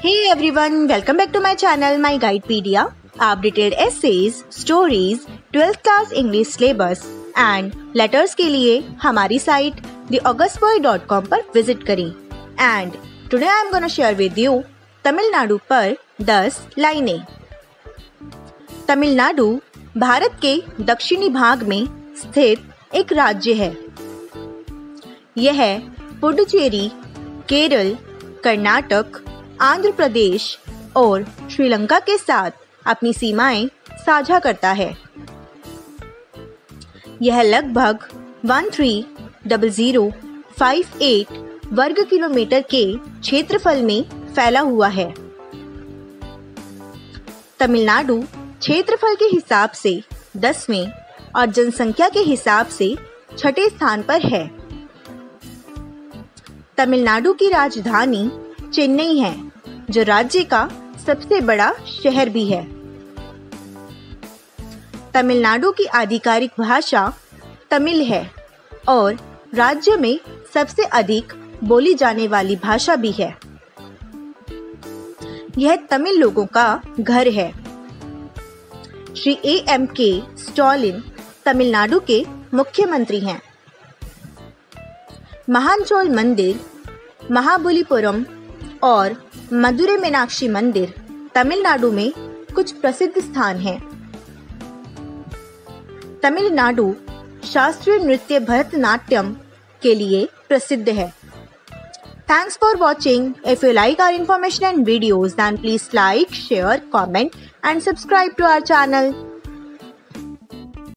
Hey everyone, welcome back to my channel, My Guidepedia. आप detailed essays, stories, 12th class English syllabus and letters के लिए हमारी site theaugustboy.com पर visit करें। And today I am gonna share with you Tamil पर 10 लाइनें। तमिलनाडु भारत के दक्षिणी भाग में स्थित एक राज्य है। यह पुडुचेरी, केरल, कर्नाटक, आंध्र प्रदेश और श्रीलंका के साथ अपनी सीमाएं साझा करता है। यह लगभग 130058 वर्ग किलोमीटर के क्षेत्रफल में फैला हुआ है। तमिलनाडु क्षेत्रफल के हिसाब से 10वें और जनसंख्या के हिसाब से 6ठे स्थान पर है। तमिलनाडु की राजधानी चेन्नई है, जो राज्य का सबसे बड़ा शहर भी है। तमिलनाडु की आधिकारिक भाषा तमिल है और राज्य में सबसे अधिक बोली जाने वाली भाषा भी है। यह तमिल लोगों का घर है। श्री A.M.K. स्टालिन तमिलनाडु के मुख्यमंत्री हैं। महानचोल मंदिर, महाबलीपुरम और मदुरै मीनाक्षी मंदिर तमिलनाडु में कुछ प्रसिद्ध स्थान हैं। तमिलनाडु शास्त्रीय नृत्य भरतनाट्यम के लिए प्रसिद्ध है। Thanks for watching. If you like our information and videos, then please like, share, comment and subscribe to our channel.